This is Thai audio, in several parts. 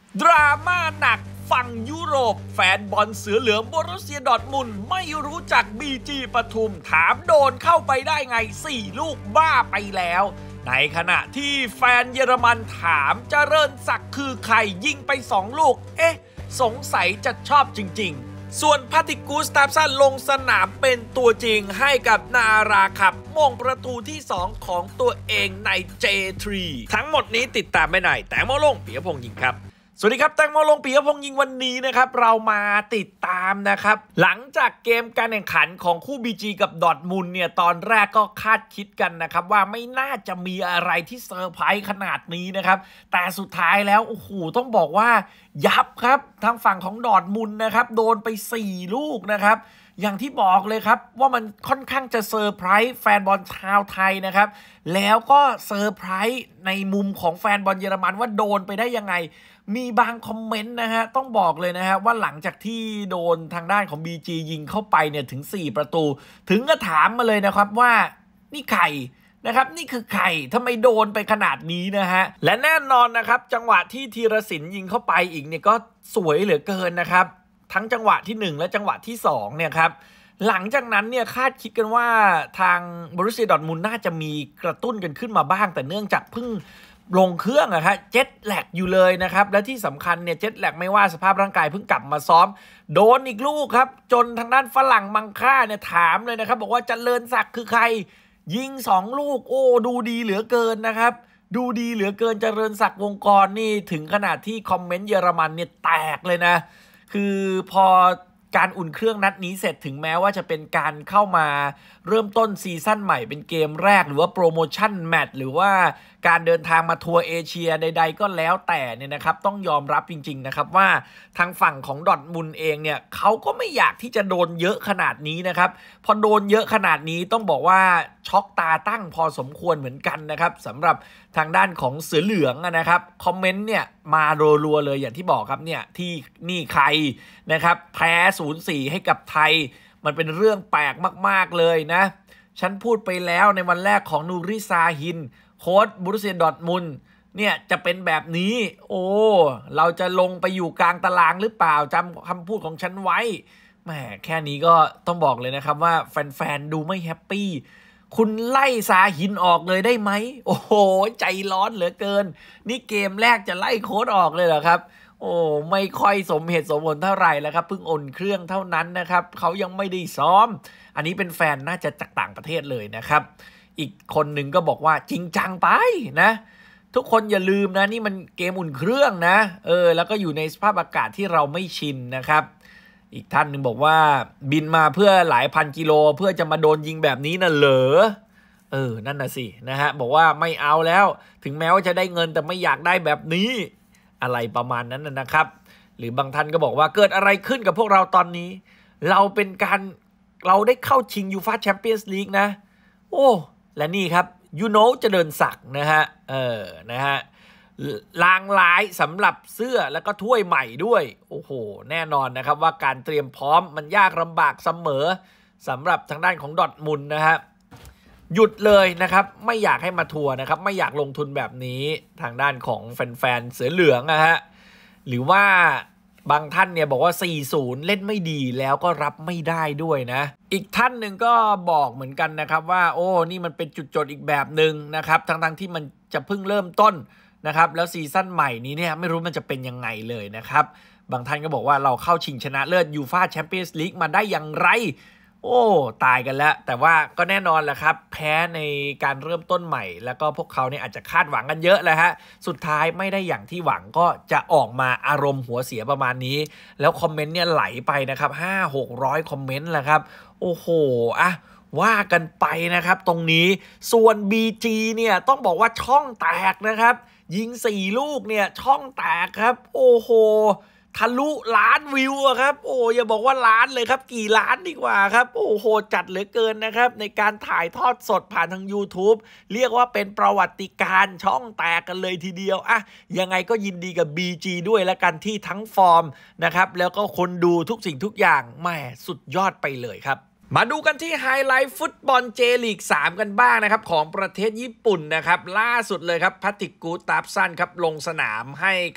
ดราม่าหนักฝั่งยุโรปแฟนบอลเสือเหลืองโบรุสเซียดอร์ทมุนด์ไม่รู้จักบีจีปทุมถามโดนเข้าไปได้ไง4ลูกบ้าไปแล้วในขณะที่แฟนเยอรมันถามเจริญศักดิ์คือใครยิงไป2ลูกสงสัยจะชอบจริงๆส่วนพาติกูสตาฟซันลงสนามเป็นตัวจริงให้กับนาราครับมงประตูที่2ของตัวเองใน J3 ทั้งหมดนี้ติดตามไม่ได้แต่โมลงปิยพงษ์ยิงครับสวัสดีครับแตงโมลงปิยพงษ์ยิงวันนี้นะครับเรามาติดตามนะครับหลังจากเกมการแข่งขันของคู่ BG กับดอร์ทมุนด์เนี่ยตอนแรกก็คาดคิดกันนะครับว่าไม่น่าจะมีอะไรที่เซอร์ไพรส์ขนาดนี้นะครับแต่สุดท้ายแล้วโอ้โหต้องบอกว่ายับครับทางฝั่งของดอร์ทมุนด์นะครับโดนไป4ลูกนะครับอย่างที่บอกเลยครับว่ามันค่อนข้างจะเซอร์ไพรส์แฟนบอลชาวไทยนะครับแล้วก็เซอร์ไพรส์ในมุมของแฟนบอลเยอรมันว่าโดนไปได้ยังไงมีบางคอมเมนต์นะฮะต้องบอกเลยนะฮะว่าหลังจากที่โดนทางด้านของ BG ยิงเข้าไปเนี่ยถึง4ประตูถึงก็ถามมาเลยนะครับว่านี่ใครนะครับนี่คือใครทำไมโดนไปขนาดนี้นะฮะและแน่นอนนะครับจังหวะที่ธีรศิลป์ยิงเข้าไปอีกเนี่ยก็สวยเหลือเกินนะครับทั้งจังหวะที่1และจังหวะที่2เนี่ยครับหลังจากนั้นเนี่ยคาดคิดกันว่าทางบรูเซียดอร์ทมุนด์น่าจะมีกระตุ้นกันขึ้นมาบ้างแต่เนื่องจากเพิ่งลงเครื่องอะครับเจ็ตแลกอยู่เลยนะครับและที่สำคัญเนี่ยเจ็ตแลกไม่ว่าสภาพร่างกายเพิ่งกลับมาซ้อมโดนอีกลูกครับจนทางด้านฝรั่งมังค่าเนี่ยถามเลยนะครับบอกว่าเจริญศักดิ์คือใครยิง2ลูกโอ้ดูดีเหลือเกินนะครับดูดีเหลือเกินเจริญศักดิ์วงกรนี่ถึงขนาดที่คอมเมนต์เยอรมันเนี่ยแตกเลยนะคือพอการอุ่นเครื่องนัดนี้เสร็จถึงแม้ว่าจะเป็นการเข้ามาเริ่มต้นซีซั่นใหม่เป็นเกมแรกหรือว่าโปรโมชั่นแมตช์หรือว่าการเดินทางมาทัวร์เอเชียใดๆก็แล้วแต่เนี่ยนะครับต้องยอมรับจริงๆนะครับว่าทางฝั่งของดอร์ทมุนด์เองเนี่ยเขาก็ไม่อยากที่จะโดนเยอะขนาดนี้นะครับพอโดนเยอะขนาดนี้ต้องบอกว่าช็อกตาตั้งพอสมควรเหมือนกันนะครับสำหรับทางด้านของเสือเหลืองนะครับคอมเมนต์เนี่ยมารัวๆเลยอย่างที่บอกครับเนี่ยที่นี่ใครนะครับแพ้ 0-4 ให้กับไทยมันเป็นเรื่องแปลกมากๆเลยนะฉันพูดไปแล้วในวันแรกของนูริซาฮินโค้ชบรูเซียดอร์ทมุนด์เนี่ยจะเป็นแบบนี้โอ้เราจะลงไปอยู่กลางตารางหรือเปล่าจำคำพูดของฉันไว้แหมแค่นี้ก็ต้องบอกเลยนะครับว่าแฟนๆดูไม่แฮปปี้คุณไล่ซาฮินออกเลยได้ไหมโอ้โหใจร้อนเหลือเกินนี่เกมแรกจะไล่โค้ชออกเลยเหรอครับโอ้ไม่ค่อยสมเหตุสมผลเท่าไหร่แล้วครับเพิ่งอุ่นเครื่องเท่านั้นนะครับเขายังไม่ได้ซ้อมอันนี้เป็นแฟนน่าจะจากต่างประเทศเลยนะครับอีกคนหนึ่งก็บอกว่าจริงจังไปนะทุกคนอย่าลืมนะนี่มันเกมอุ่นเครื่องนะแล้วก็อยู่ในสภาพอากาศที่เราไม่ชินนะครับอีกท่านหนึ่งบอกว่าบินมาเพื่อหลายพันกิโลเพื่อจะมาโดนยิงแบบนี้น่ะเหรอนั่นน่ะสินะฮะบอกว่าไม่เอาแล้วถึงแม้ว่าจะได้เงินแต่ไม่อยากได้แบบนี้อะไรประมาณนั้นนะครับหรือบางท่านก็บอกว่าเกิดอะไรขึ้นกับพวกเราตอนนี้เราได้เข้าชิงยูฟ่าแชมเปี้ยนส์ลีกนะโอ้และนี่ครับเจริญศักดิ์นะฮะนะฮะลางร้ายสำหรับเสื้อแล้วก็ถ้วยใหม่ด้วยโอ้โหแน่นอนนะครับว่าการเตรียมพร้อมมันยากลำบากเสมอสำหรับทางด้านของดอร์ทมุนด์นะฮะหยุดเลยนะครับไม่อยากให้มาทัวร์นะครับไม่อยากลงทุนแบบนี้ทางด้านของแฟนๆเสือเหลืองนะฮะหรือว่าบางท่านเนี่ยบอกว่า 4-0 เล่นไม่ดีแล้วก็รับไม่ได้ด้วยนะอีกท่านหนึ่งก็บอกเหมือนกันนะครับว่าโอ้นี่มันเป็นจุดจบอีกแบบหนึ่งนะครับทั้งที่มันจะเพิ่งเริ่มต้นนะครับแล้วซีซั่นใหม่นี้เนี่ยไม่รู้มันจะเป็นยังไงเลยนะครับบางท่านก็บอกว่าเราเข้าชิงชนะเลิศยูฟ่าแชมเปี้ยนส์ลีกมาได้อย่างไรโอ้ตายกันแล้วแต่ว่าก็แน่นอนแหละครับแพ้ในการเริ่มต้นใหม่แล้วก็พวกเขาเนี่ยอาจจะคาดหวังกันเยอะแล้วฮะสุดท้ายไม่ได้อย่างที่หวังก็จะออกมาอารมณ์หัวเสียประมาณนี้แล้วคอมเมนต์เนี่ยไหลไปนะครับ500-600คอมเมนต์แหละครับโอ้โหว่ากันไปนะครับตรงนี้ส่วน BG เนี่ยต้องบอกว่าช่องแตกนะครับยิง4ลูกเนี่ยช่องแตกครับโอ้โหทะลุล้านวิวครับโอ้อย่าบอกว่าล้านเลยครับกี่ล้านดีกว่าครับโอ้โหจัดเหลือเกินนะครับในการถ่ายทอดสดผ่านทาง YouTube เรียกว่าเป็นประวัติการณ์ช่องแตกกันเลยทีเดียวยังไงก็ยินดีกับ BG ด้วยละกันที่ทั้งฟอร์มนะครับแล้วก็คนดูทุกสิ่งทุกอย่างแหมสุดยอดไปเลยครับมาดูกันที่ไฮไลท์ฟุตบอลเจลีก3กันบ้างนะครับของประเทศญี่ปุ่นนะครับล่าสุดเลยครับพาติกูสตาฟซันครับลงสนามให้กับ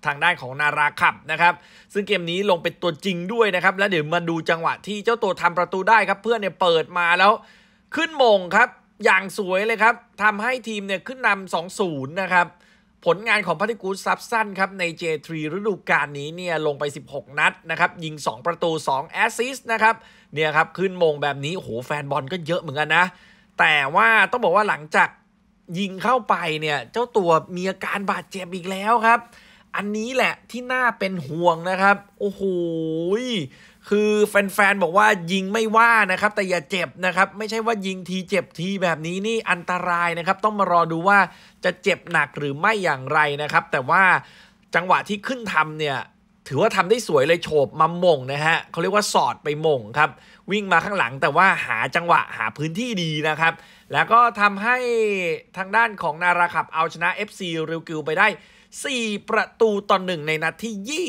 ทางด้านของนาราขับนะครับซึ่งเกมนี้ลงเป็นตัวจริงด้วยนะครับแล้วเดี๋ยวมาดูจังหวะที่เจ้าตัวทำประตูได้ครับเพื่อนเนี่ยเปิดมาแล้วขึ้นมงครับอย่างสวยเลยครับทำให้ทีมเนี่ยขึ้นนำ 2-0 นะครับผลงานของพาติกูสซับซันครับใน J3 ฤดูกาลนี้เนี่ยลงไป16นัดนะครับยิง2ประตู2แอสซิสต์นะครับเนี่ยครับขึ้นมงแบบนี้โอ้โหแฟนบอลก็เยอะเหมือนกันนะแต่ว่าต้องบอกว่าหลังจากยิงเข้าไปเนี่ยเจ้าตัวมีอาการบาดเจ็บอีกแล้วครับอันนี้แหละที่น่าเป็นห่วงนะครับโอ้โหคือแฟนๆบอกว่ายิงไม่ว่านะครับแต่อย่าเจ็บนะครับไม่ใช่ว่ายิงทีเจ็บทีแบบนี้นี่อันตรายนะครับต้องมารอดูว่าจะเจ็บหนักหรือไม่อย่างไรนะครับแต่ว่าจังหวะที่ขึ้นทำเนี่ยถือว่าทำได้สวยเลยโฉบมาหม่งนะฮะเขาเรียกว่าสอดไปหม่งครับวิ่งมาข้างหลังแต่ว่าหาจังหวะหาพื้นที่ดีนะครับแล้วก็ทำให้ทางด้านของนาราขับเอาชนะ FC ริวกิวไปได้4ประตูต่อ1ในนัดที่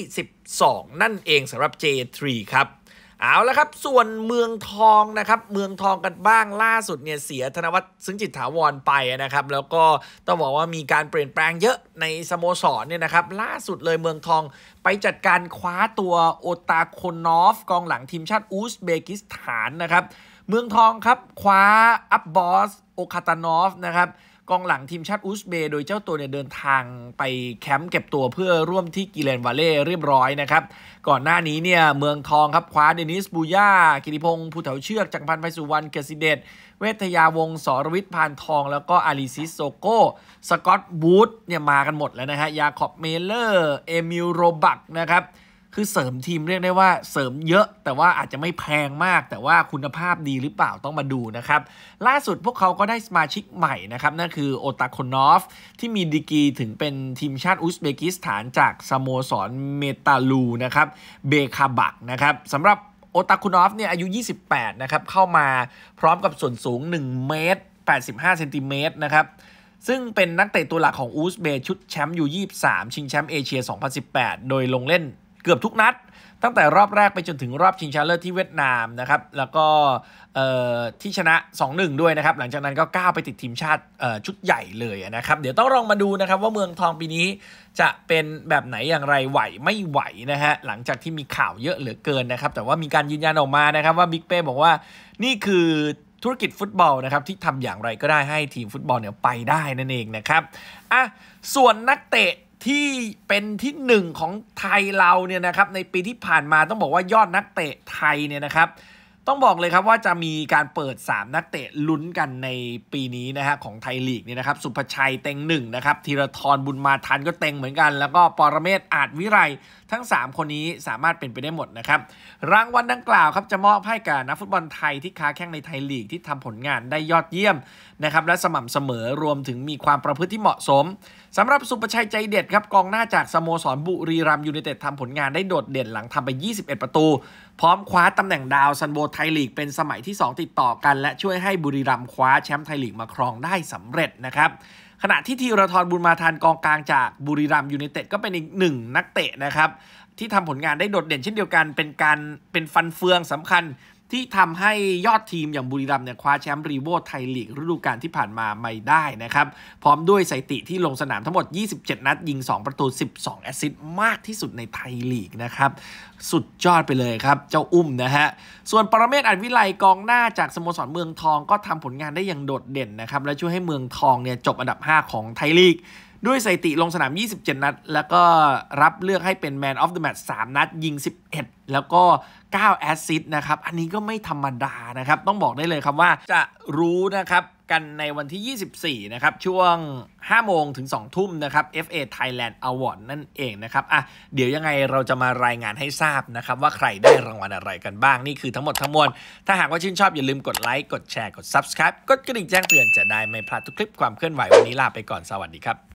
22นั่นเองสำหรับ J3 ครับเอาละครับส่วนเมืองทองนะครับเมืองทองกันบ้างล่าสุดเนี่ยเสียธนวัฒน์ซึ้งจิตถาวรไปนะครับแล้วก็ต้องบอกว่ามีการเปลี่ยนแปลงเยอะในสโมสรเนี่ยนะครับล่าสุดเลยเมืองทองไปจัดการคว้าตัวโอตาโคนอฟกองหลังทีมชาติอุซเบกิสถานนะครับเมืองทองครับคว้าอับบอสโอคาตานอฟนะครับกองหลังทีมชาติอุซเบย์โดยเจ้าตัวเนี่ยเดินทางไปแคมป์เก็บตัวเพื่อร่วมที่กิเลนวาเล่เรียบร้อยนะครับก่อนหน้านี้เนี่ยเมืองทองครับคว้าเดนิสบูย่ากิติพงศ์ภูเถาเชือกจักรพันธ์ไพสุวรรณเกษเดชเวทยาวงศ์สรวิทย์พานทองแล้วก็อาริซิสโซโก้สกอตบูธเนี่ยมากันหมดแล้วนะฮะยาคอบเมเลอร์เอมิลโรบักนะครับคือเสริมทีมเรียกได้ว่าเสริมเยอะแต่ว่าอาจจะไม่แพงมากแต่ว่าคุณภาพดีหรือเปล่าต้องมาดูนะครับล่าสุดพวกเขาก็ได้สมาชิกใหม่นะครับนั่นคือโอตาโคนอฟที่มีดีกรีถึงเป็นทีมชาติอุซเบกิสถานจากสโมสรเมตาลูนะครับเบคาบักนะครับสำหรับโอตาโคนอฟเนี่ยอายุ28นะครับเข้ามาพร้อมกับส่วนสูง1เมตร85เซนติเมตรนะครับซึ่งเป็นนักเตะตัวหลักของอุซเบย์ชุดแชมป์อยู่23ชิงแชมป์เอเชีย2018โดยลงเล่นเกือบทุกนัดตั้งแต่รอบแรกไปจนถึงรอบชิงชนะเลิศที่เวียดนามนะครับแล้วก็ที่ชนะ 2-1 ด้วยนะครับหลังจากนั้นก็ก้าวไปติดทีมชาติชุดใหญ่เลยนะครับเดี๋ยวต้องลองมาดูนะครับว่าเมืองทองปีนี้จะเป็นแบบไหนอย่างไรไหวไม่ไหวนะฮะหลังจากที่มีข่าวเยอะเหลือเกินนะครับแต่ว่ามีการยืนยันออกมานะครับว่าบิ๊กเป้บอกว่านี่คือธุรกิจฟุตบอลนะครับที่ทำอย่างไรก็ได้ให้ทีมฟุตบอลเนี่ยไปได้นั่นเองนะครับส่วนนักเตะที่เป็นที่หนึ่งของไทยเราเนี่ยนะครับในปีที่ผ่านมาต้องบอกว่ายอดนักเตะไทยเนี่ยนะครับต้องบอกเลยครับว่าจะมีการเปิด3นักเตะลุ้นกันในปีนี้นะฮะของไทยลีกเนี่ยนะครับสุภชัยเต็ง1นะครับธีรทรบุญมาทันก็เต็งเหมือนกันแล้วก็ปรเมศอาจวิไลทั้ง3คนนี้สามารถเป็นไปได้หมดนะครับรางวัลดังกล่าวครับจะมอบให้กับนักฟุตบอลไทยที่ค้าแข่งในไทยลีกที่ทำผลงานได้ยอดเยี่ยมนะครับและสม่ำเสมอรวมถึงมีความประพฤติที่เหมาะสมสำหรับสุภชัยใจเด็ดครับกองหน้าจากสโมสรบุรีรัมย์ยูไนเต็ดทำผลงานได้โดดเด่นหลังทำไป21ประตูพร้อมคว้าตำแหน่งดาวซันโบไทยลีกเป็นสมัยที่2ติดต่อกันและช่วยให้บุรีรัมย์คว้าแชมป์ไทยลีกมาครองได้สำเร็จนะครับขณะที่ธีรทรบุญมาทันกองกลางจากบุรีรัมย์ยูไนเต็ดก็เป็นอีก1นักเตะนะครับที่ทำผลงานได้โดดเด่นเช่นเดียวกันเป็นฟันเฟืองสำคัญที่ทำให้ยอดทีมอย่างบุรีรัมย์เนี่ยคว้าแชมป์รีโวไทยลีกฤดูกาลที่ผ่านมาไม่ได้นะครับพร้อมด้วยสถิติที่ลงสนามทั้งหมด27นัดยิง2ประตู12แอสซิสต์มากที่สุดในไทยลีกนะครับสุดยอดไปเลยครับเจ้าอุ้มนะฮะส่วนปรเมศอาจวิไลกองหน้าจากสโมสรเมืองทองก็ทำผลงานได้อย่างโดดเด่นนะครับและช่วยให้เมืองทองเนี่ยจบอันดับ5ของไทยลีกด้วยสถิติลงสนาม27นัดแล้วก็รับเลือกให้เป็น Man of the Match 3นัดยิง11แล้วก็9แอสซิสต์นะครับอันนี้ก็ไม่ธรรมดานะครับต้องบอกได้เลยครับว่าจะรู้นะครับกันในวันที่24นะครับช่วง5โมงถึง2ทุ่มนะครับ FA Thailand Award นั่นเองนะครับเดี๋ยวยังไงเราจะมารายงานให้ทราบนะครับว่าใครได้รางวัลอะไรกันบ้างนี่คือทั้งหมดทั้งมวลถ้าหากว่าชื่นชอบอย่าลืมกดไลค์กดแชร์กด Subscribe กดกระดิ่งแจ้งเตือนจะได้ไม่พลาดทุกคลิปความเคลื่อนไหววันนี้ลาไปก่อนสวัสดีครับ